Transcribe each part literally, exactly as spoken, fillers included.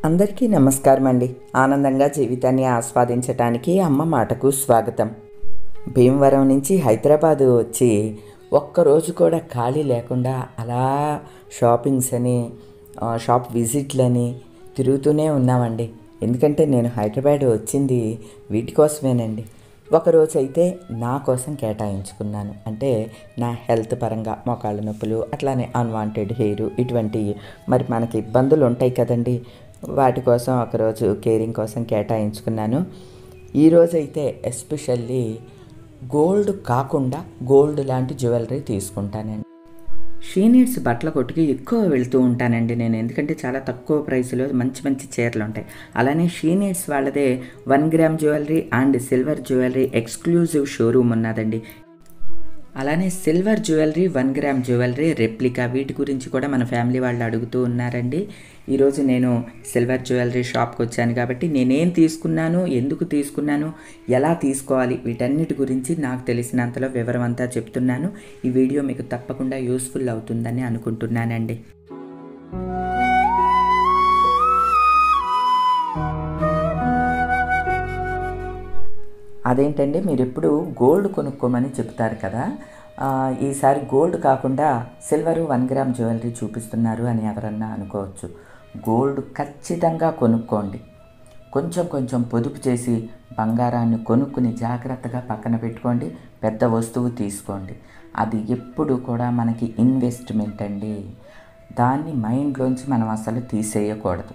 అందరికీ నమస్కారం అండి. ఆనందంగా జీవితాన్ని ఆస్వాదించటానికి అమ్మ మాటకు స్వాగతం. భీమవరం నుంచి హైదరాబాదు వచ్చి ఒక్కరోజు కూడా ఖాళీ లేకుండా అలా షాపింగ్స్ అని షాప్ విజిట్లని తిరుగుతూనే ఉన్నామండి. ఎందుకంటే నేను హైదరాబాద్ వచ్చింది వీటి కోసమేనండి. ఒకరోజు అయితే నా కోసం కేటాయించుకున్నాను. అంటే నా హెల్త్ పరంగా మోకాళ్ళ నొప్పులు, అట్లానే అన్వాంటెడ్ హెయిర్, ఇటువంటి మరి మనకి ఇబ్బందులు ఉంటాయి కదండి. వాటి కోసం ఒకరోజు కేరింగ్ కోసం కేటాయించుకున్నాను. ఈరోజు అయితే ఎస్పెషల్లీ గోల్డ్ కాకుండా గోల్డ్ లాంటి జ్యువెలరీ తీసుకుంటానండి. షీనీడ్స్ బట్టల కొట్టుకి ఎక్కువ వెళ్తూ ఉంటానండి నేను. ఎందుకంటే చాలా తక్కువ ప్రైస్లో మంచి మంచి చీరలు ఉంటాయి. అలానే షీనీడ్స్ వాళ్ళదే one gram jewellery and silver jewellery exclusive showroom ఉన్నదండి. అలానే silver jewellery, one gram jewellery, replica, వీటి గురించి కూడా మన ఫ్యామిలీ వాళ్ళు అడుగుతూ ఉన్నారండి. ఈరోజు నేను సిల్వర్ జ్యువెలరీ షాప్కి వచ్చాను కాబట్టి నేనేం తీసుకున్నాను, ఎందుకు తీసుకున్నాను, ఎలా తీసుకోవాలి, వీటన్నిటి గురించి నాకు తెలిసినంతలో వివరం అంతా చెప్తున్నాను. ఈ వీడియో మీకు తప్పకుండా యూస్ఫుల్ అవుతుందని అనుకుంటున్నానండి. అదేంటంటే మీరు ఎప్పుడు గోల్డ్ కొనుక్కోమని చెప్తారు కదా, ఈసారి గోల్డ్ కాకుండా సిల్వర్ వన్ గ్రామ్ జ్యువెలరీ చూపిస్తున్నారు అని ఎవరన్నా అనుకోవచ్చు. గోల్డ్ ఖచ్చితంగా కొనుక్కోండి. కొంచెం కొంచెం పొదుపు చేసి బంగారాన్ని కొనుక్కుని జాగ్రత్తగా పక్కన పెట్టుకోండి. పెద్ద వస్తువు తీసుకోండి. అది ఎప్పుడు కూడా మనకి ఇన్వెస్ట్మెంట్ అండి. దాన్ని మైండ్లోంచి మనం అసలు తీసేయకూడదు.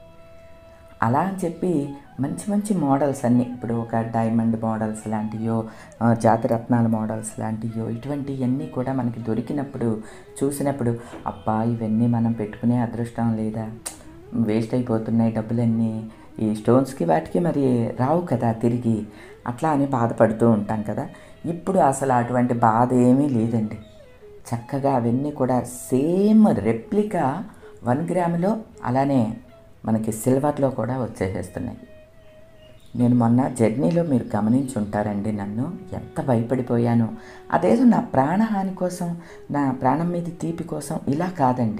అలా అని చెప్పి మంచి మంచి మోడల్స్ అన్నీ, ఇప్పుడు ఒక డైమండ్ మోడల్స్ లాంటివో, జాతిరత్నాల మోడల్స్ లాంటివో, ఇటువంటివన్నీ కూడా మనకి దొరికినప్పుడు చూసినప్పుడు అబ్బా ఇవన్నీ మనం పెట్టుకునే అదృష్టం లేదా, వేస్ట్ అయిపోతున్నాయి డబ్బులన్నీ, ఈ స్టోన్స్కి వాటికి మరి రావు కదా తిరిగి, అట్లా అని బాధపడుతూ ఉంటాం కదా. ఇప్పుడు అసలు అటువంటి బాధ ఏమీ లేదండి. చక్కగా అవన్నీ కూడా సేమ్ రెప్లికా వన్ గ్రాములో అలానే మనకి సిల్వర్లో కూడా వచ్చేసేస్తున్నాయి. నేను మొన్న జర్నీలో మీరు గమనించి ఉంటారండి, నన్ను ఎంత భయపడిపోయాను. అదేదో నా ప్రాణహాని కోసం, నా ప్రాణం మీద తీపి కోసం ఇలా కాదండి.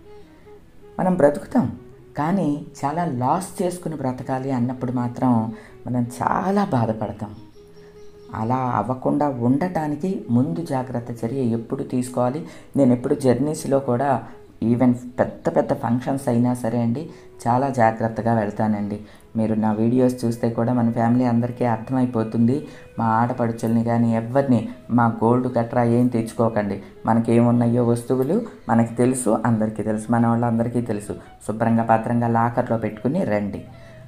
మనం బ్రతుకుతాం కానీ చాలా లాస్ చేసుకుని బ్రతకాలి అన్నప్పుడు మాత్రం మనం చాలా బాధపడతాం. అలా అవ్వకుండా ఉండటానికి ముందు జాగ్రత్త చర్య ఎప్పుడు తీసుకోవాలి. నేను ఎప్పుడు జర్నీస్లో కూడా ఈవెన్ పెద్ద పెద్ద ఫంక్షన్స్ అయినా సరే అండి చాలా జాగ్రత్తగా వెళ్తానండి. మీరు నా వీడియోస్ చూస్తే కూడా మన ఫ్యామిలీ అందరికీ అర్థమైపోతుంది. మా ఆడపడుచుల్ని కానీ ఎవరిని మా గోల్డ్ గట్రా ఏం తెచ్చుకోకండి, మనకి ఏమున్నాయో వస్తువులు మనకి తెలుసు, అందరికీ తెలుసు, మన వాళ్ళందరికీ తెలుసు. శుభ్రంగా పత్రంగా లాకర్లో పెట్టుకుని రండి.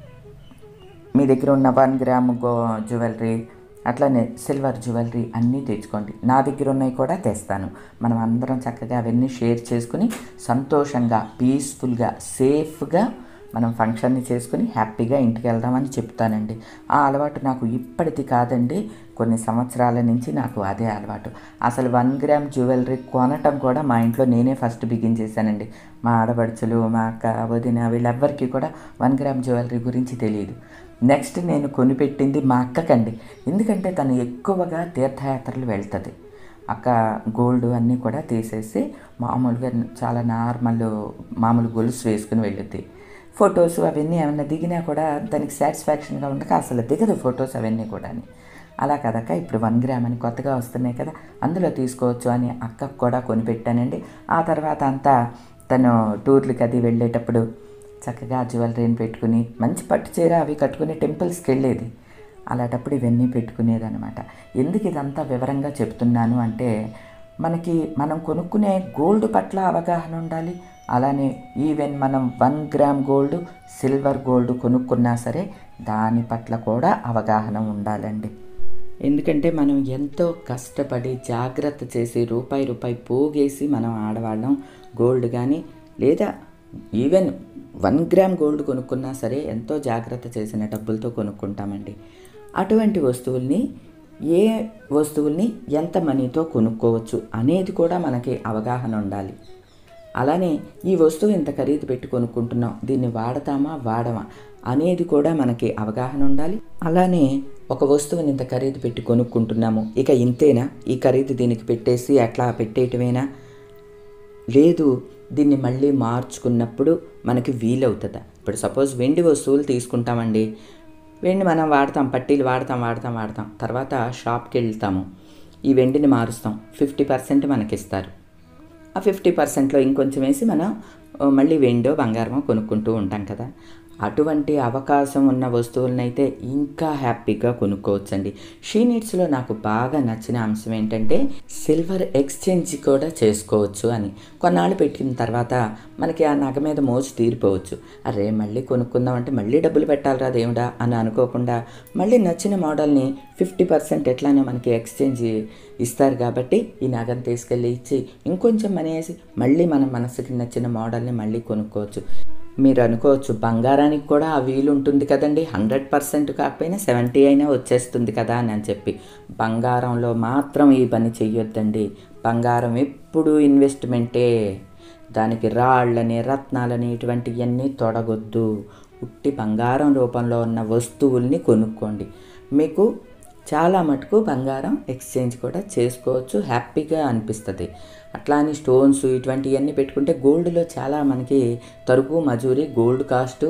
మీ దగ్గర ఉన్న వన్ గ్రామ్ గో జ్యువెలరీ అట్లానే సిల్వర్ జ్యువెలరీ అన్నీ తెచ్చుకోండి. నా దగ్గర ఉన్నవి కూడా తెస్తాను. మనం అందరం చక్కగా అవన్నీ షేర్ చేసుకుని సంతోషంగా, పీస్ఫుల్గా, సేఫ్గా మనం ఫంక్షన్ని చేసుకుని హ్యాపీగా ఇంటికి వెళ్దామని చెప్తానండి. ఆ అలవాటు నాకు ఇప్పటిది కాదండి, కొన్ని సంవత్సరాల నుంచి నాకు అదే అలవాటు. అసలు వన్ గ్రామ్ జ్యువెలరీ కొనటం కూడా మా ఇంట్లో నేనే ఫస్ట్ బిగిన్ చేశానండి. మా ఆడపడుచులు, మా అక్క, వదిన వీళ్ళెవ్వరికీ కూడా వన్ గ్రామ్ జ్యువెలరీ గురించి తెలియదు. నెక్స్ట్ నేను కొనిపెట్టింది మా అక్కకండి. ఎందుకంటే తను ఎక్కువగా తీర్థయాత్రలు వెళ్తుంది. అక్క గోల్డ్ అన్నీ కూడా తీసేసి మామూలుగా చాలా నార్మల్ మామూలు గొలుసు వేసుకుని వెళ్ళుద్ది. ఫొటోస్ అవన్నీ ఏమన్నా దిగినా కూడా దానికి సాటిస్ఫాక్షన్గా ఉండక అసలు దిగదు ఫొటోస్ అవన్నీ కూడా. అలా కదక్క ఇప్పుడు వన్ గ్రామ్ అని కొత్తగా వస్తున్నాయి కదా, అందులో తీసుకోవచ్చు అని అక్కకు కూడా కొనిపెట్టానండి. ఆ తర్వాత అంతా తను టూర్లకి అది వెళ్ళేటప్పుడు చక్కగా జ్యువెలరీని పెట్టుకుని మంచి పట్టు చీర అవి కట్టుకుని టెంపుల్స్కి వెళ్ళేది. అలాంటప్పుడు ఇవన్నీ పెట్టుకునేది అనమాట. ఎందుకు ఇదంతా వివరంగా చెప్తున్నాను అంటే మనకి మనం కొనుక్కునే గోల్డ్ పట్ల అవగాహన ఉండాలి. అలానే ఈవెన్ మనం one gram gold, silver gold కొనుక్కున్నా సరే దాని పట్ల కూడా అవగాహన ఉండాలండి. ఎందుకంటే మనం ఎంతో కష్టపడి జాగ్రత్త చేసి రూపాయి రూపాయి పోగేసి మనం ఆడవాళ్ళం గోల్డ్ కానీ లేదా ఈవెన్ వన్ గ్రామ్ గోల్డ్ కొనుక్కున్నా సరే ఎంతో జాగ్రత్త చేసిన డబ్బులతో కొనుక్కుంటామండి. అటువంటి వస్తువుల్ని ఏ వస్తువుల్ని ఎంత మనీతో కొనుక్కోవచ్చు అనేది కూడా మనకి అవగాహన ఉండాలి. అలానే ఈ వస్తువు ఇంత ఖరీదు పెట్టి కొనుక్కుంటున్నాం, దీన్ని వాడతామా వాడమా అనేది కూడా మనకి అవగాహన ఉండాలి. అలానే ఒక వస్తువుని ఇంత ఖరీదు పెట్టి కొనుక్కుంటున్నాము, ఇక ఇంతేనా, ఈ ఖరీదు దీనికి పెట్టేసి అట్లా పెట్టేయటమేనా లేదు దీన్ని మళ్ళీ మార్చుకున్నప్పుడు మనకి వీలవుతుందా? ఇప్పుడు సపోజ్ వెండి వస్తువులు తీసుకుంటామండి. వెండి మనం వాడతాం, పట్టీలు వాడతాం వాడతాం వాడతాం తర్వాత షాప్కి వెళ్తాము, ఈ వెండిని మారుస్తాం, ఫిఫ్టీ పర్సెంట్ మనకిస్తారు. ఆ ఫిఫ్టీ పర్సెంట్లో ఇంకొంచెం వేసి మనం మళ్ళీ వెండో బంగారమో కొనుక్కుంటూ ఉంటాం కదా. అటువంటి అవకాశం ఉన్న వస్తువులనైతే ఇంకా హ్యాపీగా కొనుక్కోవచ్చండి. షీ నీడ్స్లో నాకు బాగా నచ్చిన అంశం ఏంటంటే సిల్వర్ ఎక్స్చేంజ్ కూడా చేసుకోవచ్చు అని. కొన్నాళ్ళు పెట్టిన తర్వాత మనకి ఆ నగ మీద మోజు తీరిపోవచ్చు. అరే మళ్ళీ కొనుక్కుందాం అంటే మళ్ళీ డబ్బులు పెట్టాలిరా దేవుడా అని అనుకోకుండా మళ్ళీ నచ్చిన మోడల్ని ఫిఫ్టీ పర్సెంట్ ఎట్లానో మనకి ఎక్స్చేంజ్ ఇస్తారు కాబట్టి ఈ నగను తీసుకెళ్ళి ఇచ్చి ఇంకొంచెం మనీ వేసి మళ్ళీ మన మనసుకి నచ్చిన మోడల్ని మళ్ళీ కొనుక్కోవచ్చు. మీరు అనుకోవచ్చు బంగారానికి కూడా ఆ వీలు ఉంటుంది కదండి, హండ్రెడ్ పర్సెంట్ కాకపోయినా సెవెంటీ అయినా వచ్చేస్తుంది కదా అని అని చెప్పి బంగారంలో మాత్రం ఈ పని చెయ్యొద్దండి. బంగారం ఎప్పుడు ఇన్వెస్ట్మెంటే, దానికి రాళ్ళని రత్నాలని ఇటువంటివన్నీ తొడగొద్దు. ఉట్టి బంగారం రూపంలో ఉన్న వస్తువుల్ని కొనుక్కోండి. మీకు చాలా మటుకు బంగారం ఎక్స్చేంజ్ కూడా చేసుకోవచ్చు, హ్యాపీగా అనిపిస్తుంది. అట్లా అని స్టోన్స్ ఇటువంటివన్నీ పెట్టుకుంటే గోల్డ్లో చాలా మనకి తరుగు మజూరి, గోల్డ్ కాస్టు,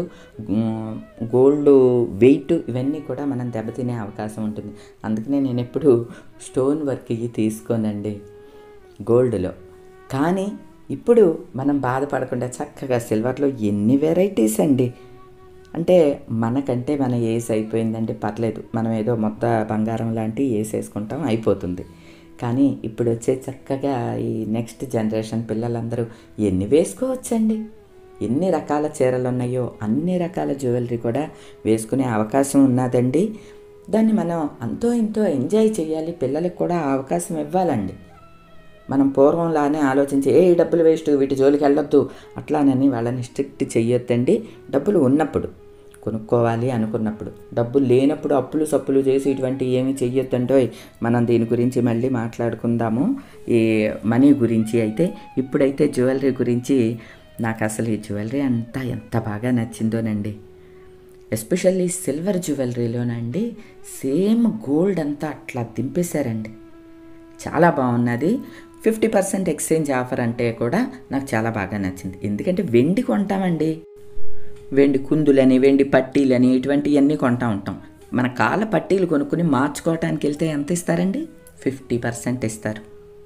గోల్డ్ వెయిట్ ఇవన్నీ కూడా మనం దెబ్బతినే అవకాశం ఉంటుంది. అందుకనే నేను ఎప్పుడు స్టోన్ వర్క్ ఇవి తీసుకోనండి గోల్డ్లో. కానీ ఇప్పుడు మనం బాధపడకుండా చక్కగా సిల్వర్లో ఎన్ని వెరైటీస్ అండి. అంటే మనకంటే మన ఏజ్ అయిపోయిందంటే పర్లేదు, మనం ఏదో మొత్త బంగారం లాంటి వేసేసుకుంటాం అయిపోతుంది. కానీ ఇప్పుడు వచ్చే చక్కగా ఈ నెక్స్ట్ జనరేషన్ పిల్లలందరూ ఎన్ని వేసుకోవచ్చండి. ఎన్ని రకాల చీరలు ఉన్నాయో అన్ని రకాల జ్యువెలరీ కూడా వేసుకునే అవకాశం ఉన్నదండి. దాన్ని మనం అంతో ఇంతో ఎంజాయ్ చేయాలి, పిల్లలకు కూడా ఆ అవకాశం ఇవ్వాలండి. మనం పూర్వంలానే ఆలోచించి ఏ డబ్బులు వేస్ట్ వీటి జోలికి వెళ్ళొద్దు అట్లానని వాళ్ళని స్ట్రిక్ట్ చెయ్యొద్దండి. డబ్బులు ఉన్నప్పుడు కొనుక్కోవాలి అనుకున్నప్పుడు, డబ్బులు లేనప్పుడు అప్పులు సప్పులు చేసి ఇటువంటి ఏమి చెయ్యొద్దంటో. మనం దీని గురించి మళ్ళీ మాట్లాడుకుందాము ఈ మనీ గురించి. అయితే ఇప్పుడైతే జ్యువెలరీ గురించి నాకు అసలు ఈ జ్యువెలరీ అంతా ఎంత బాగా నచ్చిందోనండి. ఎస్పెషల్లీ సిల్వర్ జ్యువెలరీలోనండి సేమ్ గోల్డ్ అంతా అట్లా దింపేశారండి, చాలా బాగున్నది. ఫిఫ్టీ పర్సెంట్ ఎక్స్చేంజ్ ఆఫర్ అంటే కూడా నాకు చాలా బాగా నచ్చింది. ఎందుకంటే వెండి కొంటామండి, వెండి కుందులని వెండి పట్టీలని ఇటువంటివన్నీ కొంటా ఉంటాం. మన కాళ్ళ పట్టీలు కొనుక్కుని మార్చుకోవటానికి వెళ్తే ఎంత ఇస్తారండి? ఫిఫ్టీ పర్సెంట్ ఇస్తారు,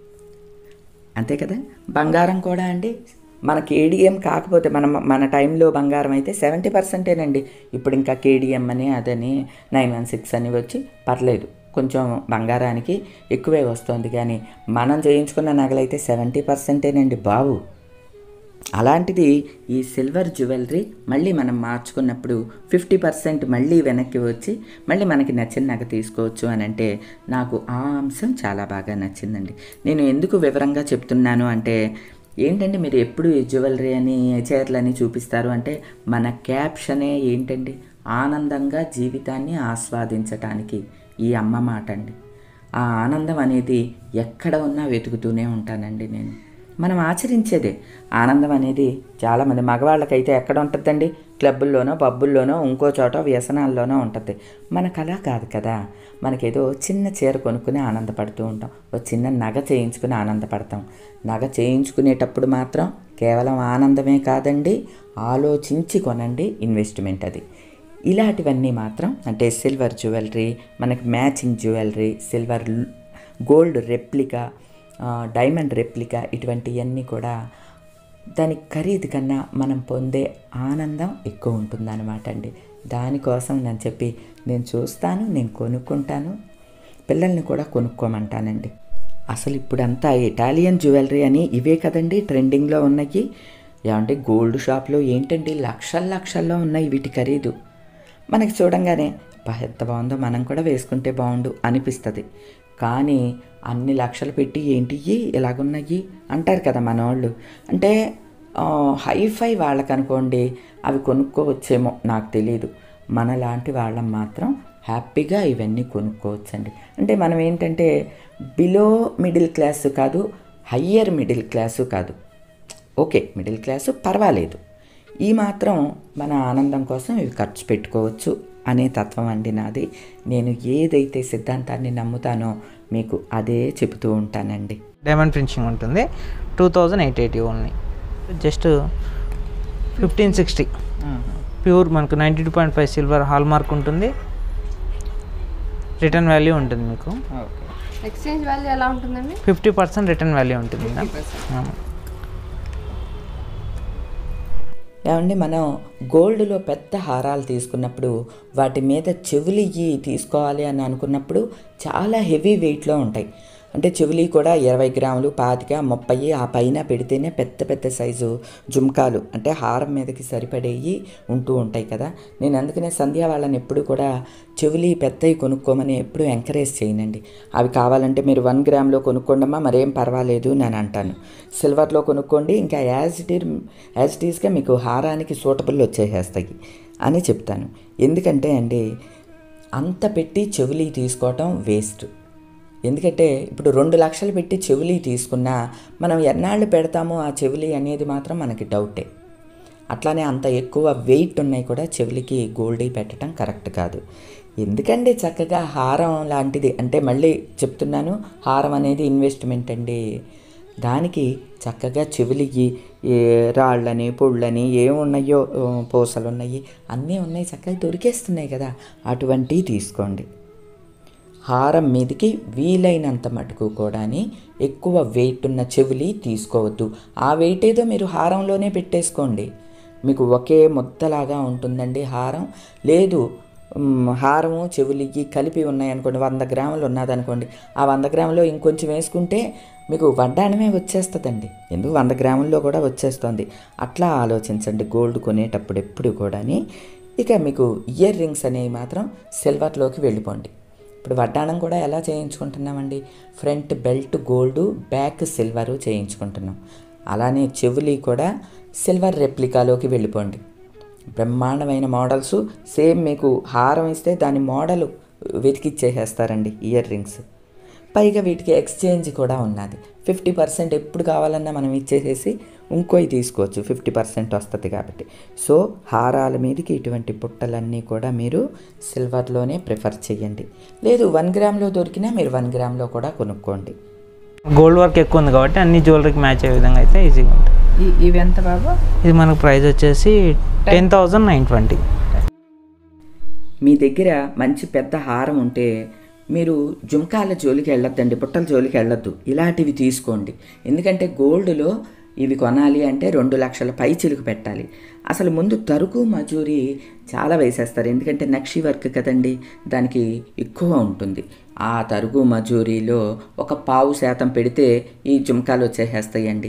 అంతే కదా. బంగారం కూడా అండి మన కేడిఎం కాకపోతే మన మన టైంలో బంగారం అయితే సెవెంటీ పర్సెంటేనండి. ఇప్పుడు ఇంకా కేడిఎం అని అదని నైన్ వన్ సిక్స్ అని వచ్చి పర్లేదు, కొంచెం బంగారానికి ఎక్కువే వస్తుంది. కానీ మనం చేయించుకున్న నగలైతే సెవెంటీ పర్సెంటేనండి బాబు. అలాంటిది ఈ సిల్వర్ జ్యువెలరీ మళ్ళీ మనం మార్చుకున్నప్పుడు ఫిఫ్టీ పర్సెంట్ మళ్ళీ వెనక్కి వచ్చి మళ్ళీ మనకి నచ్చిన నగ తీసుకోవచ్చు అని అంటే నాకు ఆ అంశం చాలా బాగా నచ్చిందండి. నేను ఎందుకు వివరంగా చెప్తున్నాను అంటే ఏంటంటే మీరు ఎప్పుడు ఈ జ్యువెలరీ అని చీరలని చూపిస్తారు అంటే మన క్యాప్షనే ఏంటండి, ఆనందంగా జీవితాన్ని ఆస్వాదించటానికి ఈ అమ్మ మాట అండి. ఆ ఆనందం అనేది ఎక్కడ ఉన్నా వెతుకుతూనే ఉంటానండి నేను. మనం ఆచరించేదే ఆనందం అనేది. చాలామంది మగవాళ్ళకైతే ఎక్కడ ఉంటుందండి, క్లబ్బుల్లోనో పబ్బుల్లోనో ఇంకో చోట వ్యసనాల్లోనో ఉంటుంది. మనకు అలా కాదు కదా. మనకేదో చిన్న చీర కొనుక్కుని ఆనందపడుతూ ఉంటాం, ఒక చిన్న నగ చేయించుకుని ఆనందపడతాం. నగ చేయించుకునేటప్పుడు మాత్రం కేవలం ఆనందమే కాదండి, ఆలోచించి కొనండి, ఇన్వెస్ట్మెంట్ అది. ఇలాంటివన్నీ మాత్రం అంటే సిల్వర్ జ్యువెలరీ, మనకి matching jewellery, silver gold replica, diamond replica ఇటువంటివన్నీ కూడా దాని ఖరీదు కన్నా మనం పొందే ఆనందం ఎక్కువ ఉంటుందన్నమాట అండి. దానికోసం నేను చెప్పి నేను చూస్తాను, నేను కొనుక్కుంటాను, పిల్లల్ని కూడా కొనుక్కోమంటానండి. అసలు ఇప్పుడంతా ఇటాలియన్ జ్యువెలరీ అని ఇవే కదండి ట్రెండింగ్లో ఉన్నాయి. ఏమంటే గోల్డ్ షాప్లో ఏంటండి లక్షల లక్షల్లో ఉన్నాయి వీటి ఖరీదు. మనకి చూడంగానే ఎంత బాగుందో మనం కూడా వేసుకుంటే బాగుండు అనిపిస్తుంది. కానీ అన్ని లక్షలు పెట్టి ఏంటి ఇలాగున్నాయి అంటారు కదా మన వాళ్ళు. అంటే హైఫై వాళ్ళకి అనుకోండి అవి కొనుక్కోవచ్చేమో నాకు తెలియదు. మనలాంటి వాళ్ళం మాత్రం హ్యాపీగా ఇవన్నీ కొనుక్కోవచ్చండి. అంటే మనం ఏంటంటే బిలో మిడిల్ క్లాసు కాదు, హయ్యర్ మిడిల్ క్లాసు కాదు, ఓకే మిడిల్ క్లాసు పర్వాలేదు, ఈ మాత్రం మన ఆనందం కోసం ఇవి ఖర్చు పెట్టుకోవచ్చు అనే తత్వం అండి నాది. నేను ఏదైతే సిద్ధాంతాన్ని నమ్ముతానో మీకు అదే చెబుతూ ఉంటానండి. డైమండ్ ఫినిషింగ్ ఉంటుంది. Two thousand eight eighty only, just fifteen sixty pure. మనకు ninety two point five silver hallmark ఉంటుంది. రిటర్న్ వాల్యూ ఉంటుంది మీకు. ఎక్స్చేంజ్ వాల్యూ ఎలా ఉంటుందండి? ఫిఫ్టీ పర్సెంట్ రిటర్న్ వాల్యూ ఉంటుంది. ఏమండి, మనం గోల్డ్లో పెద్ద హారాలు తీసుకున్నప్పుడు వాటి మీద చెవులు తీసుకోవాలి అని అనుకున్నప్పుడు చాలా హెవీ వెయిట్లో ఉంటాయి. అంటే చెవులు కూడా ఇరవై గ్రాములు, పాతిక, ముప్పై ఆ పైన పెడితేనే పెద్ద పెద్ద సైజు జుమ్కాలు అంటే హారం మీదకి సరిపడేవి ఉంటూ ఉంటాయి కదా. నేను అందుకనే సంధ్య వాళ్ళని ఎప్పుడు కూడా చెవులు పెద్దవి కొనుక్కోమని ఎప్పుడు ఎంకరేజ్ చేయనండి. అవి కావాలంటే మీరు వన్ గ్రామ్లో కొనుక్కోండమ్మా, మరేం పర్వాలేదు నేను అంటాను. సిల్వర్లో కొనుక్కోండి, ఇంకా as it is as it ఈజ్గా మీకు హారానికి సూటబుల్ వచ్చేసేస్తాయి అని చెప్తాను. ఎందుకంటే అండి అంత పెట్టి చెవులు తీసుకోవటం వేస్ట్. ఎందుకంటే ఇప్పుడు రెండు లక్షలు పెట్టి చెవులు తీసుకున్నా మనం ఎన్నాళ్ళు పెడతామో ఆ చెవులు అనేది మాత్రం మనకి డౌటే. అట్లానే అంత ఎక్కువ వెయిట్ ఉన్నాయి కూడా చెవులకి గోల్డీ పెట్టడం కరెక్ట్ కాదు. ఎందుకండి చక్కగా హారం లాంటిది అంటే మళ్ళీ చెప్తున్నాను, హారం అనేది ఇన్వెస్ట్మెంట్ అండి. దానికి చక్కగా చెవులకి రాళ్ళని పుళ్ళని ఏమున్నాయో పూసలు ఉన్నాయి అన్నీ ఉన్నాయి, చక్కగా దొరికేస్తున్నాయి కదా, అటువంటివి తీసుకోండి. హారం మీదకి వీలైనంత మటుకు కూడా ఎక్కువ వెయిట్ ఉన్న చెవులు తీసుకోవద్దు. ఆ వెయిట్ ఏదో మీరు హారంలోనే పెట్టేసుకోండి, మీకు ఒకే ముద్దలాగా ఉంటుందండి హారం. లేదు హారము చెవులకి కలిపి ఉన్నాయనుకోండి, వంద గ్రాములు ఉన్నదనుకోండి, ఆ వంద గ్రాములో ఇంకొంచెం వేసుకుంటే మీకు వడ్డాణమే వచ్చేస్తుందండి. ఎందుకు వంద గ్రాముల్లో కూడా వచ్చేస్తుంది. అట్లా ఆలోచించండి గోల్డ్ కొనేటప్పుడు ఎప్పుడు కూడా. ఇక మీకు ఇయర్ రింగ్స్ అనేవి మాత్రం సిల్వర్లోకి వెళ్ళిపోండి. ఇప్పుడు వడ్డాణం కూడా ఎలా చేయించుకుంటున్నామండి, front belt gold, back silver చేయించుకుంటున్నాం. అలానే చెవులు కూడా సిల్వర్ రెప్లికాలోకి వెళ్ళిపోండి. బ్రహ్మాండమైన మోడల్స్, సేమ్ మీకు హారం ఇస్తే దాని మోడలు వెతికిచ్చేసేస్తారండి ఇయర్ రింగ్స్. పైగా వీటికి ఎక్స్చేంజ్ కూడా ఉన్నది. ఫిఫ్టీ పర్సెంట్ ఎప్పుడు కావాలన్నా మనం ఇచ్చేసేసి ఇంకోయి తీసుకోవచ్చు, ఫిఫ్టీ పర్సెంట్ వస్తుంది కాబట్టి. సో హారాల మీదకి ఇటువంటి బుట్టలన్నీ కూడా మీరు సిల్వర్లోనే ప్రిఫర్ చేయండి. లేదు వన్ గ్రామ్లో దొరికినా మీరు వన్ గ్రామ్లో కూడా కొనుక్కోండి. గోల్డ్ వర్క్ ఎక్కువ ఉంది కాబట్టి అన్ని జ్యువెలరీకి మ్యాచ్ అయ్యే విధంగా అయితే ఈజీగా ఉంటుంది. ఇవి ఎంత బాబు? ఇది మనకు ప్రైస్ వచ్చేసి టెన్ థౌజండ్ నైన్ ట్వంటీ. మీ దగ్గర మంచి పెద్ద హారం ఉంటే మీరు జుంకాల జోలికి వెళ్ళొద్దండి, బుట్టల జోలికి వెళ్ళొద్దు, ఇలాంటివి తీసుకోండి. ఎందుకంటే గోల్డ్లో ఇవి కొనాలి అంటే రెండు లక్షల పై చిలుకు పెట్టాలి. అసలు ముందు తరుగు మజూరీ చాలా వేసేస్తారు, ఎందుకంటే నక్షి వర్క్ కదండి, దానికి ఎక్కువ ఉంటుంది. ఆ తరుగు మజూరీలో ఒక పావు శాతం పెడితే ఈ జుంకాలు వచ్చేసేస్తాయండి.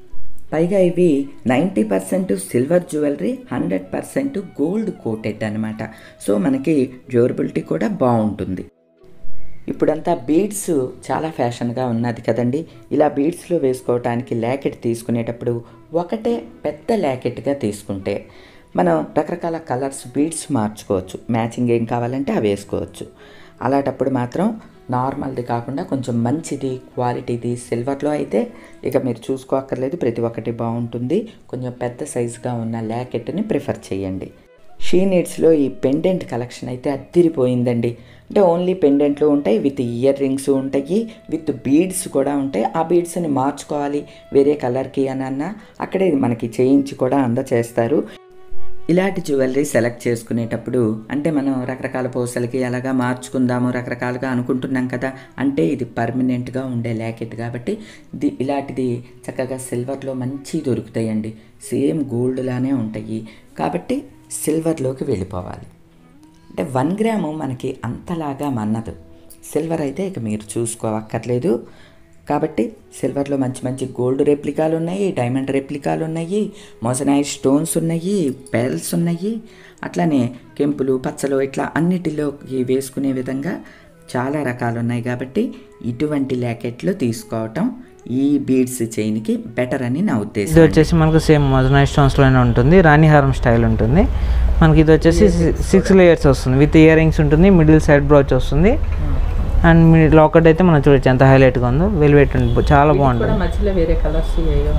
పైగా ఇవి ninety percent silver jewellery, hundred percent gold coated అనమాట. సో మనకి డ్యూరబిలిటీ కూడా బాగుంటుంది. ఇప్పుడంతా బీడ్స్ చాలా ఫ్యాషన్గా ఉన్నది కదండి. ఇలా బీడ్స్లో వేసుకోవటానికి ల్యాకెట్ తీసుకునేటప్పుడు ఒకటే పెద్ద ల్యాకెట్గా తీసుకుంటే మనం రకరకాల కలర్స్ బీడ్స్ మార్చుకోవచ్చు, మ్యాచింగ్ ఏం కావాలంటే అవి వేసుకోవచ్చు. అలాంటప్పుడు మాత్రం నార్మల్ది కాకుండా కొంచెం మంచిది క్వాలిటీది సిల్వర్లో అయితే ఇక మీరు చూసుకోక్కర్లేదు, ప్రతి ఒక్కటి బాగుంటుంది. కొంచెం పెద్ద సైజుగా ఉన్న ల్యాకెట్ని ప్రిఫర్ చేయండి. షీ నీడ్స్లో ఈ పెండెంట్ కలెక్షన్ అయితే అద్దిరిపోయిందండి. అంటే ఓన్లీ పెండెంట్లు ఉంటాయి, విత్ ఇయర్ రింగ్స్ ఉంటాయి, విత్ బీడ్స్ కూడా ఉంటాయి. ఆ బీడ్స్ని మార్చుకోవాలి వేరే కలర్కి అని అన్నా అక్కడే మనకి చేయించి కూడా అందచేస్తారు. ఇలాంటి జ్యువెలరీ సెలెక్ట్ చేసుకునేటప్పుడు అంటే మనం రకరకాల పూసలకి అలాగా మార్చుకుందాము రకరకాలుగా అనుకుంటున్నాం కదా, అంటే ఇది పర్మనెంట్గా ఉండే ల్యాకెట్ కాబట్టి ఇది ఇలాంటిది చక్కగా సిల్వర్లో మంచి దొరుకుతాయండి, సేమ్ గోల్డ్ లానే ఉంటాయి కాబట్టి సిల్వర్లోకి వెళ్ళిపోవాలి. అంటే వన్ గ్రాము మనకి అంతలాగా మన్నదు, సిల్వర్ అయితే ఇక మీరు చూసుకోవక్కర్లేదు. కాబట్టి సిల్వర్లో మంచి మంచి గోల్డ్ రెప్లికాలు ఉన్నాయి, డైమండ్ రెప్లికాలు ఉన్నాయి, మొజనైట్ స్టోన్స్ ఉన్నాయి, పెర్ల్స్ ఉన్నాయి, అట్లానే కెంపులు పచ్చలు ఇట్లా అన్నిటిలోకి వేసుకునే విధంగా చాలా రకాలు ఉన్నాయి. కాబట్టి ఇటువంటి ల్యాకెట్లు తీసుకోవటం ఈ బీడ్స్ చైన్కి బెటర్ అని నా ఉద్దేశం. ఇది వచ్చేసి మనకు సేమ్ మొజనైట్ స్టోన్స్లోనే ఉంటుంది, రాణిహారం స్టైల్ ఉంటుంది మనకి. ఇది వచ్చేసి సిక్స్ లేయర్స్ వస్తుంది, విత్ ఇయర్ రింగ్స్ ఉంటుంది, మిడిల్ సైడ్ బ్రోచ్ వస్తుంది, అండ్ మీ లాకెట్ అయితే మనం చూడొచ్చు ఎంత హైలైట్గా ఉందో, వెల్వెట్ ఉంటుంది, చాలా బాగుంటుంది. మధ్యలో వేరే కలర్స్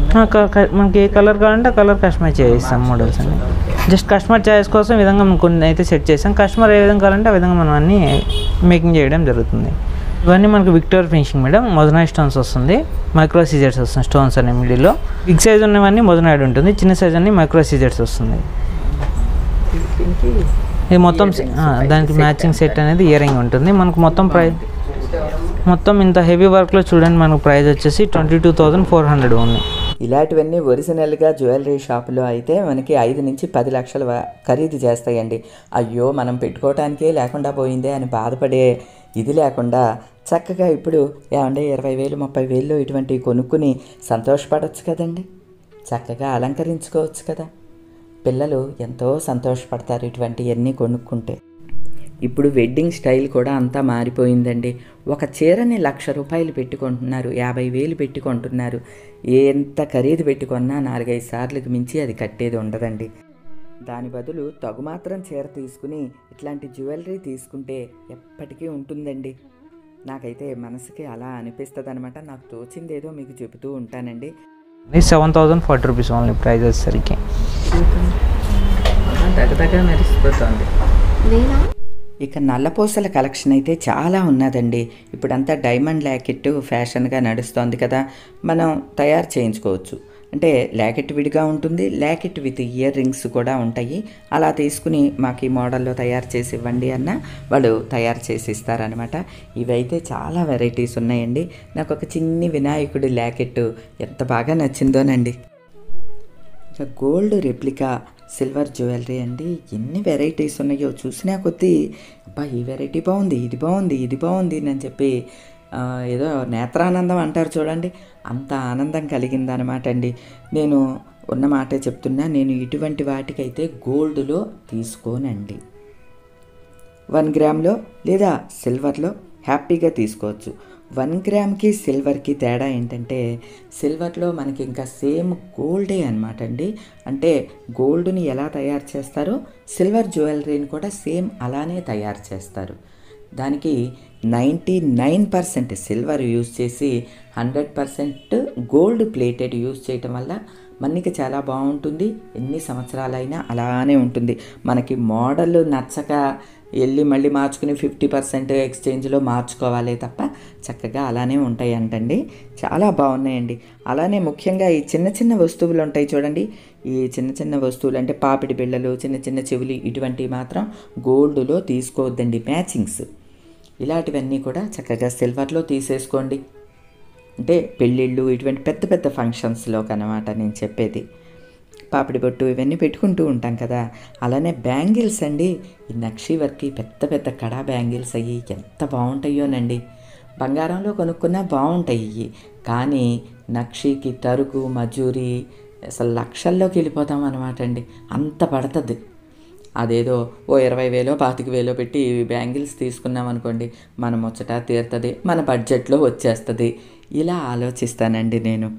మనకి ఏ కలర్ కావాలంటే ఆ కలర్ కస్టమైజ్ చేయిస్తాం మోడల్స్ అన్ని. జస్ట్ కస్టమర్ చాయిస్ కోసం ఈ విధంగా మనం కొన్ని అయితే సెట్ చేస్తాం, కస్టమర్ ఏ విధంగా కావాలంటే ఆ విధంగా మనం అన్ని మేకింగ్ చేయడం జరుగుతుంది. ఇవన్నీ మనకు విక్టోర్ ఫినిషింగ్ మేడం, మొజనాయిడ్ స్టోన్స్ వస్తుంది, మైక్రో సీజర్స్ వస్తుంది స్టోన్స్ అనే మిడిల్లో. బిగ్ సైజ్ ఉన్నవన్నీ మొజనాయిడ్ ఉంటుంది, చిన్న సైజ్ అన్ని మైక్రో సీజర్స్ వస్తుంది. ఇది మొత్తం దానికి మ్యాచింగ్ సెట్ అనేది ఇయర్ రింగ్ ఉంటుంది. మనకు మొత్తం ప్రైస్ మొత్తం ఇంత హెవీ వర్క్లో చూడండి మనకు ప్రైస్ వచ్చేసి twenty two thousand four hundred ఉంది. ఇలాంటివన్నీ ఒరిజినల్గా జ్యువెలరీ షాపులో అయితే మనకి ఐదు నుంచి పది లక్షల ఖరీదు చేస్తాయండి. అయ్యో మనం పెట్టుకోవటానికే లేకుండా పోయిందే అని బాధపడే ఇది లేకుండా చక్కగా ఇప్పుడు ఏమంటే ఇరవై వేలు ముప్పై వేలు ఇటువంటివి కొనుక్కుని సంతోషపడవచ్చు కదండి, చక్కగా అలంకరించుకోవచ్చు కదా. పిల్లలు ఎంతో సంతోషపడతారు ఇటువంటివన్నీ కొనుక్కుంటే. ఇప్పుడు వెడ్డింగ్ స్టైల్ కూడా అంతా మారిపోయిందండి. ఒక చీరని లక్ష రూపాయలు పెట్టుకుంటున్నారు, యాభై వేలు పెట్టుకుంటున్నారు. ఎంత ఖరీదు పెట్టుకున్నా నాలుగైదు సార్లకు మించి అది కట్టేది ఉండదండి. దాని బదులు తగు మాత్రం చీర తీసుకుని ఇట్లాంటి జ్యువెలరీ తీసుకుంటే ఎప్పటికీ ఉంటుందండి. నాకైతే మనసుకి అలా అనిపిస్తుంది అనమాట. నాకు తోచింది ఏదో మీకు చెబుతూ ఉంటానండి. Seven thousand forty rupees only price వచ్చేసరికి దగ్గరగా మెరిసిపోతుంది. ఇక నల్లపూసల కలెక్షన్ అయితే చాలా ఉన్నదండి. ఇప్పుడంతా డైమండ్ ల్యాకెట్ ఫ్యాషన్గా నడుస్తోంది కదా, మనం తయారు చేయించుకోవచ్చు. అంటే ల్యాకెట్ విడిగా ఉంటుంది, ల్యాకెట్ విత్ ఇయర్ రింగ్స్ కూడా ఉంటాయి. అలా తీసుకుని మాకు ఈ మోడల్లో తయారు చేసి ఇవ్వండి అన్న వాళ్ళు తయారు చేసి ఇస్తారనమాట. ఇవైతే చాలా వెరైటీస్ ఉన్నాయండి. నాకు ఒక చిన్ని వినాయకుడి ల్యాకెట్ ఎంత బాగా నచ్చిందోనండి. ఇక గోల్డ్ రెప్లికా సిల్వర్ జ్యువెలరీ అండి, ఎన్ని వెరైటీస్ ఉన్నాయో చూసినా కొద్దీ అబ్బా ఈ వెరైటీ బాగుంది, ఇది బాగుంది, ఇది బాగుంది అని చెప్పి ఏదో నేత్రానందం అంటారు చూడండి, అంత ఆనందం కలిగిందనమాట అండి. నేను ఉన్న మాటే చెప్తున్నా, నేను ఇటువంటి వాటికైతే గోల్డ్లో తీసుకోనండి. వన్ గ్రామ్లో లేదా సిల్వర్లో హ్యాపీగా తీసుకోవచ్చు. వన్ గ్రామ్కి సిల్వర్కి తేడా ఏంటంటే సిల్వర్లో మనకి ఇంకా సేమ్ గోల్డే అనమాట అండి. అంటే గోల్డ్ని ఎలా తయారు చేస్తారో సిల్వర్ జ్యువెలరీని కూడా సేమ్ అలానే తయారు చేస్తారు. దానికి ninety nine percent silver use చేసి hundred percent gold plated use చేయటం వల్ల మనకి చాలా బాగుంటుంది. ఎన్ని సంవత్సరాలైనా అలానే ఉంటుంది. మనకి మోడల్ నచ్చక వెళ్ళి మళ్ళీ మార్చుకుని ఫిఫ్టీ పర్సెంట్ ఎక్స్చేంజ్లో మార్చుకోవాలి తప్ప చక్కగా అలానే ఉంటాయి అంటండి. చాలా బాగున్నాయండి. అలానే ముఖ్యంగా ఈ చిన్న చిన్న వస్తువులు ఉంటాయి చూడండి, ఈ చిన్న చిన్న వస్తువులు అంటే పాపిడి బిళ్ళలు, చిన్న చిన్న చెవులు, ఇటువంటివి మాత్రం గోల్డ్లో తీసుకోవద్దండి. మ్యాచింగ్స్ ఇలాంటివన్నీ కూడా చక్కగా సిల్వర్లో తీసేసుకోండి. అంటే పెళ్ళిళ్ళు ఇటువంటి పెద్ద పెద్ద ఫంక్షన్స్లో కనమాట నేను చెప్పేది. పాపిడి బొట్టు ఇవన్నీ పెట్టుకుంటూ ఉంటాం కదా. అలానే బ్యాంగిల్స్ అండి, ఈ నక్షి వర్క్కి పెద్ద పెద్ద కడా బ్యాంగిల్స్ అయ్యి ఎంత బాగుంటాయోనండి. బంగారంలో కొనుక్కున్నా బాగుంటాయి, కానీ నక్షికి తరుకు మజూరి అసలు లక్షల్లోకి వెళ్ళిపోతాం అనమాట అండి. అంత పడుతుంది. అదేదో ఓ ఇరవై వేలో పాతిక వేలో పెట్టి బ్యాంగిల్స్ తీసుకున్నాం అనుకోండి, మన ముచ్చట తీరుతుంది, మన బడ్జెట్లో వచ్చేస్తుంది. ఇలా ఆలోచిస్తానండి నేను.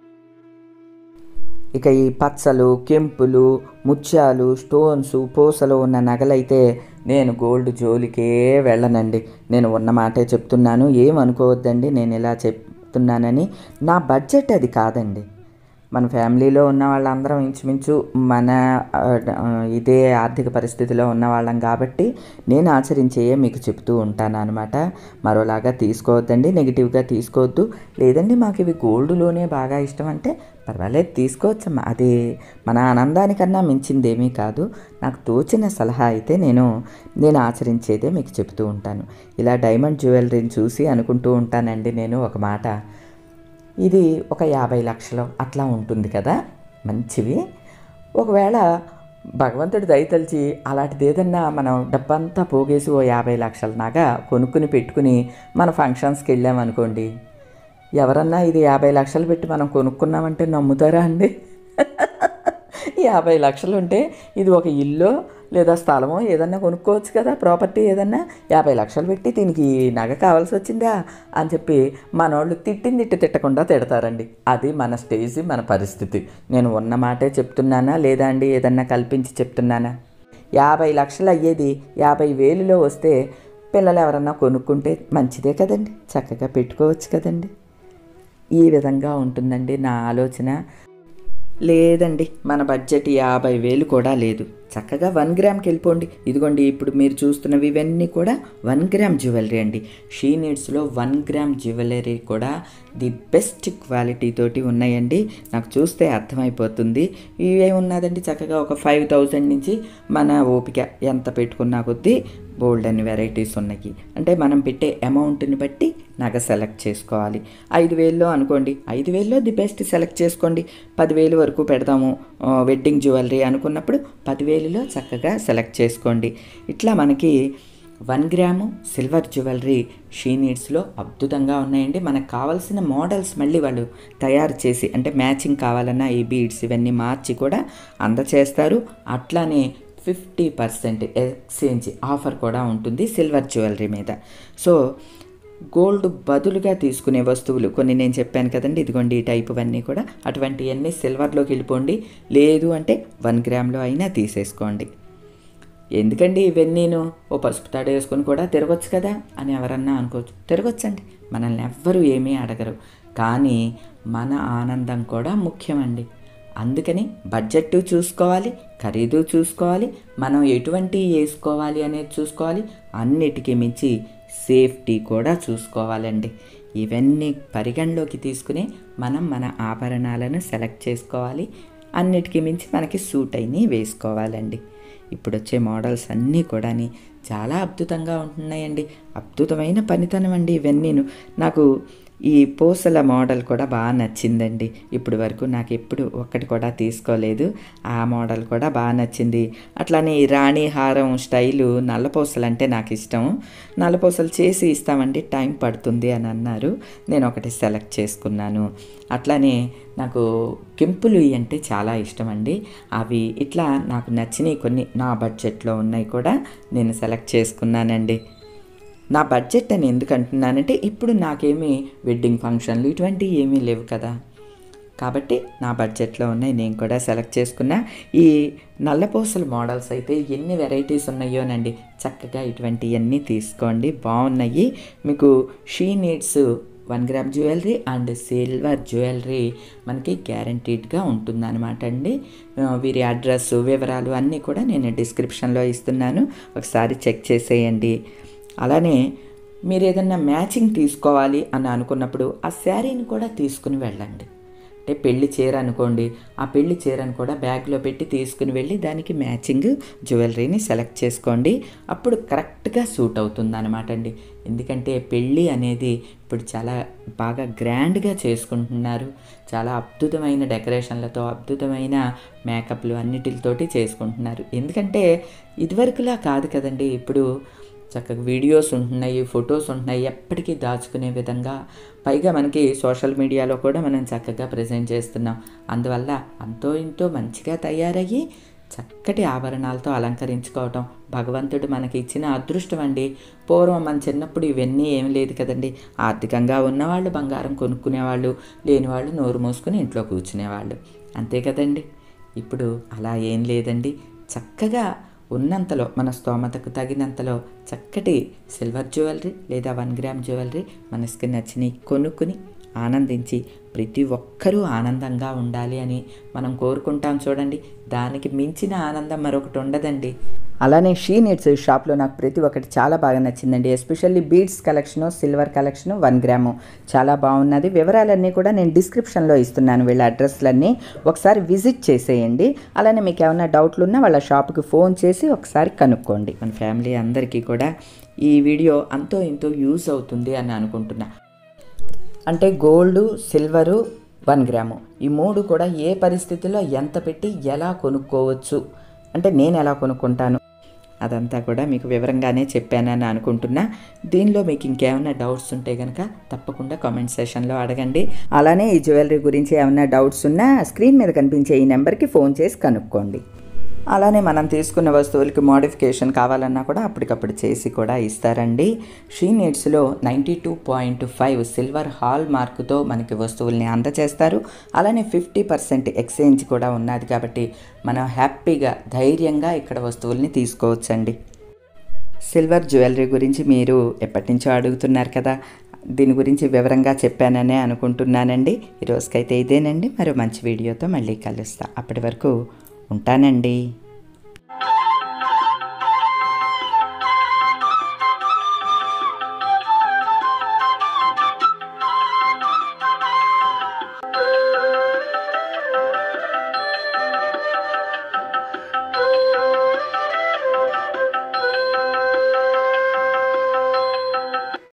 ఇక ఈ పచ్చలు, కెంపులు, ముత్యాలు, స్టోన్స్, పూసలు ఉన్న నగలైతే నేను గోల్డ్ జోలికే వెళ్ళనండి. నేను ఉన్న మాటే చెప్తున్నాను, ఏమనుకోవద్దండి నేను ఇలా చెప్తున్నానని. నా బడ్జెట్ అది కాదండి. మన ఫ్యామిలీలో ఉన్న వాళ్ళందరం ఇంచుమించు మన ఇదే ఆర్థిక పరిస్థితిలో ఉన్న వాళ్ళం కాబట్టి నేను ఆచరించేయే మీకు చెప్తూ ఉంటాను అనమాట. మరోలాగా తీసుకోవద్దండి, నెగిటివ్గా తీసుకోవద్దు. లేదండి మాకు ఇవి గోల్డ్లోనే బాగా ఇష్టం అంటే పర్వాలేదు తీసుకోవచ్చమ్మా, అది మన ఆనందానికన్నా మించిందేమీ కాదు. నాకు తోచిన సలహా అయితే నేను నేను ఆచరించేదే మీకు చెప్తూ ఉంటాను. ఇలా డైమండ్ జ్యువెలరీని చూసి అనుకుంటూ ఉంటానండి నేను ఒక మాట, ఇది ఒక యాభై లక్షలు అట్లా ఉంటుంది కదా మంచివి. ఒకవేళ భగవంతుడి దయతలిచి అలాంటిది ఏదన్నా మనం డబ్బంతా పోగేసి ఓ యాభై లక్షల నాగా కొనుక్కుని పెట్టుకుని మన ఫంక్షన్స్కి వెళ్ళామనుకోండి, ఎవరన్నా ఇది యాభై లక్షలు పెట్టి మనం కొనుక్కున్నామంటే నమ్ముతారా అండి? యాభై లక్షలు ఉంటే ఇది ఒక ఇల్లు లేదా స్థలమో ఏదన్నా కొనుక్కోవచ్చు కదా, ప్రాపర్టీ ఏదన్నా. యాభై లక్షలు పెట్టి దీనికి నగ కావాల్సి వచ్చిందా అని చెప్పి మనోళ్ళు తిట్టింది తిట్టి తిట్టకుండా తిడతారండి. అది మన స్టేజ్, మన పరిస్థితి. నేను ఉన్న మాటే చెప్తున్నానా లేదా అండి ఏదన్నా కల్పించి చెప్తున్నానా? యాభై లక్షలు అయ్యేది యాభై వేలులో వస్తే పిల్లలు ఎవరన్నా కొనుక్కుంటే మంచిదే కదండి, చక్కగా పెట్టుకోవచ్చు కదండి. ఈ విధంగా ఉంటుందండి నా ఆలోచన. లేదండి మన బడ్జెట్ యాభై వేలు కూడా లేదు, చక్కగా వన్ గ్రామ్కి వెళ్ళిపోండి. ఇదిగోండి ఇప్పుడు మీరు చూస్తున్నవి ఇవన్నీ కూడా వన్ గ్రామ్ జ్యువెలరీ అండి. షీ నీడ్స్లో వన్ గ్రామ్ జ్యువెలరీ కూడా ది బెస్ట్ క్వాలిటీ తోటి ఉన్నాయండి. నాకు చూస్తే అర్థమైపోతుంది. ఇవే ఉన్నదండి చక్కగా ఒక ఫైవ్ థౌజండ్ నుంచి మన ఓపిక ఎంత పెట్టుకున్నా కొద్దీ బోల్డ్ అని వెరైటీస్ ఉన్నాయి. అంటే మనం పెట్టే అమౌంట్ని బట్టి నగ సెలెక్ట్ చేసుకోవాలి. ఐదు వేల్లో అనుకోండి, ఐదు వేల్లో ది బెస్ట్ సెలెక్ట్ చేసుకోండి. పదివేలు వరకు పెడదాము వెడ్డింగ్ జ్యువెలరీ అనుకున్నప్పుడు పదివేలులో చక్కగా సెలెక్ట్ చేసుకోండి. ఇట్లా మనకి వన్ గ్రాము సిల్వర్ జ్యువెలరీ షీ నీడ్స్లో అద్భుతంగా ఉన్నాయండి. మనకు కావాల్సిన మోడల్స్ మళ్ళీ వాళ్ళు తయారు చేసి, అంటే మ్యాచింగ్ కావాలన్నా ఈ బీడ్స్ ఇవన్నీ మార్చి కూడా అందచేస్తారు. అట్లానే ఫిఫ్టీ పర్సెంట్ ఎక్స్చేంజ్ ఆఫర్ కూడా ఉంటుంది సిల్వర్ జ్యువెలరీ మీద. సో గోల్డ్ బదులుగా తీసుకునే వస్తువులు కొన్ని నేను చెప్పాను కదండి, ఇదిగోండి ఈ టైప్ అన్నీ కూడా అటువంటివన్నీ సిల్వర్లోకి వెళ్ళిపోండి. లేదు అంటే వన్ గ్రామ్లో అయినా తీసేసుకోండి. ఎందుకండి ఇవన్నీను ఓ పసుపు తాడు వేసుకొని కూడా తిరగొచ్చు కదా అని ఎవరన్నా అనుకోవచ్చు. తిరగొచ్చండి, మనల్ని ఎవ్వరూ ఏమీ అడగరు. కానీ మన ఆనందం కూడా ముఖ్యమండి. అందుకని బడ్జెట్ చూసుకోవాలి, ఖరీదు చూసుకోవాలి, మనం ఎటువంటి వేసుకోవాలి అనేది చూసుకోవాలి. అన్నిటికీ మించి సేఫ్టీ కూడా చూసుకోవాలండి. ఇవన్నీ పరిగణలోకి తీసుకుని మనం మన ఆభరణాలను సెలెక్ట్ చేసుకోవాలి. అన్నిటికీ మించి మనకి సూట్ అయినవి వేసుకోవాలండి. ఇప్పుడు వచ్చే మోడల్స్ అన్నీ కూడా చాలా అద్భుతంగా ఉంటున్నాయండి. అద్భుతమైన పనితనం అండి ఇవన్నీను. నాకు ఈ పూసల మోడల్ కూడా బాగా నచ్చిందండి. ఇప్పుడు వరకు నాకు ఎప్పుడు ఒక్కటి కూడా తీసుకోలేదు, ఆ మోడల్ కూడా బాగా నచ్చింది. అట్లానే ఈ రాణి హారం స్టైలు నల్లపూసలు అంటే నాకు ఇష్టం. నల్లపూసలు చేసి ఇస్తామండి, టైం పడుతుంది అని అన్నారు. నేను ఒకటి సెలెక్ట్ చేసుకున్నాను. అట్లానే నాకు కెంపులు అంటే చాలా ఇష్టం అండి. అవి ఇట్లా నాకు నచ్చినవి కొన్ని నా బడ్జెట్లో ఉన్నాయి కూడా నేను సెలెక్ట్ చేసుకున్నానండి. నా బడ్జెట్ అని ఎందుకు అంటున్నానంటే ఇప్పుడు నాకేమీ వెడ్డింగ్ ఫంక్షన్లు ఇటువంటివి ఏమీ లేవు కదా, కాబట్టి నా బడ్జెట్లో ఉన్నాయి నేను కూడా సెలెక్ట్ చేసుకున్నా. ఈ నల్లపూసల మోడల్స్ అయితే ఎన్ని వెరైటీస్ ఉన్నాయోనండి. చక్కగా ఇటువంటివన్నీ తీసుకోండి, బాగున్నాయి. మీకు She Needs one gram jewellery and silver jewellery మనకి గ్యారంటీడ్గా ఉంటుందన్నమాట అండి. వీరి అడ్రస్ వివరాలు అన్నీ కూడా నేను డిస్క్రిప్షన్లో ఇస్తున్నాను, ఒకసారి చెక్ చేసేయండి. అలానే మీరు ఏదన్నా మ్యాచింగ్ తీసుకోవాలి అని అనుకున్నప్పుడు ఆ శారీని కూడా తీసుకుని వెళ్ళండి. అంటే పెళ్లి చీర అనుకోండి, ఆ పెళ్లి చీరను కూడా బ్యాగ్లో పెట్టి తీసుకుని వెళ్ళి దానికి మ్యాచింగ్ జ్యువెలరీని సెలెక్ట్ చేసుకోండి. అప్పుడు కరెక్ట్గా సూట్ అవుతుంది అనమాట అండి. ఎందుకంటే పెళ్ళి అనేది ఇప్పుడు చాలా బాగా గ్రాండ్గా చేసుకుంటున్నారు. చాలా అద్భుతమైన డెకరేషన్లతో అద్భుతమైన మేకప్లు అన్నిటితోటి చేసుకుంటున్నారు. ఎందుకంటే ఇదివరకులా కాదు కదండి, ఇప్పుడు చక్కగా వీడియోస్ ఉంటున్నాయి, ఫొటోస్ ఉంటున్నాయి, ఎప్పటికీ దాచుకునే విధంగా. పైగా మనకి సోషల్ మీడియాలో కూడా మనం చక్కగా ప్రజెంట్ చేస్తున్నాం. అందువల్ల అంతో ఇంతో మంచిగా తయారయ్యి చక్కటి ఆభరణాలతో అలంకరించుకోవటం భగవంతుడు మనకి ఇచ్చిన అదృష్టం అండి. పూర్వం మన చిన్నప్పుడు ఇవన్నీ ఏం లేదు కదండి. ఆర్థికంగా ఉన్నవాళ్ళు బంగారం కొనుక్కునేవాళ్ళు, లేని వాళ్ళు నోరు మూసుకుని ఇంట్లో కూర్చునేవాళ్ళు, అంతే కదండి. ఇప్పుడు అలా ఏం లేదండి. చక్కగా ఉన్నంతలో మన స్తోమతకు తగినంతలో చక్కటి సిల్వర్ జ్యువెలరీ లేదా వన్ గ్రామ్ జ్యువెలరీ మనసుకి నచ్చినవి కొనుక్కుని ఆనందించి ప్రతి ఒక్కరూ ఆనందంగా ఉండాలి అని మనం కోరుకుంటాం చూడండి. దానికి మించిన ఆనందం మరొకటి ఉండదండి. అలానే షీ నీడ్స్ షాప్లో నాకు ప్రతి ఒక్కటి చాలా బాగా నచ్చిందండి. Especially beads collection, silver collection, one gram చాలా బాగున్నది. వివరాలన్నీ కూడా నేను డిస్క్రిప్షన్లో ఇస్తున్నాను, వీళ్ళ అడ్రస్లన్నీ ఒకసారి విజిట్ చేసేయండి. అలానే మీకు ఏమైనా డౌట్లు ఉన్నా వాళ్ళ షాప్కి ఫోన్ చేసి ఒకసారి కనుక్కోండి. మన ఫ్యామిలీ అందరికీ కూడా ఈ వీడియో అంతో ఇంతో యూస్ అవుతుంది అని అనుకుంటున్నా. అంటే గోల్డు, సిల్వరు, వన్ గ్రాము ఈ మూడు కూడా ఏ పరిస్థితిలో ఎంత పెట్టి ఎలా కొనుక్కోవచ్చు, అంటే నేను ఎలా కొనుక్కుంటాను అదంతా కూడా మీకు వివరంగానే చెప్పానని అనుకుంటున్నా. దీనిలో మీకు ఇంకేమైనా డౌట్స్ ఉంటే కనుక తప్పకుండా కామెంట్ సెషన్లో అడగండి. అలానే ఈ జ్యువెలరీ గురించి ఏమైనా డౌట్స్ ఉన్నా స్క్రీన్ మీద కనిపించే ఈ నెంబర్కి ఫోన్ చేసి కనుక్కోండి. అలానే మనం తీసుకున్న వస్తువులకి మోడిఫికేషన్ కావాలన్నా కూడా అప్పటికప్పుడు చేసి కూడా ఇస్తారండి. షీ నీడ్స్లో ninety two point five silver హాల్ మార్కుతో మనకి వస్తువుల్ని అందచేస్తారు. అలానే ఫిఫ్టీ పర్సెంట్ ఎక్స్చేంజ్ కూడా ఉన్నది కాబట్టి మనం హ్యాపీగా ధైర్యంగా ఇక్కడ వస్తువుల్ని తీసుకోవచ్చండి. సిల్వర్ జ్యువెలరీ గురించి మీరు ఎప్పటి నుంచో అడుగుతున్నారు కదా, దీని గురించి వివరంగా చెప్పాననే అనుకుంటున్నానండి. ఈరోజుకైతే ఇదేనండి. మరో మంచి వీడియోతో మళ్ళీ కలుస్తా. అప్పటి వరకు ఉంటానండి.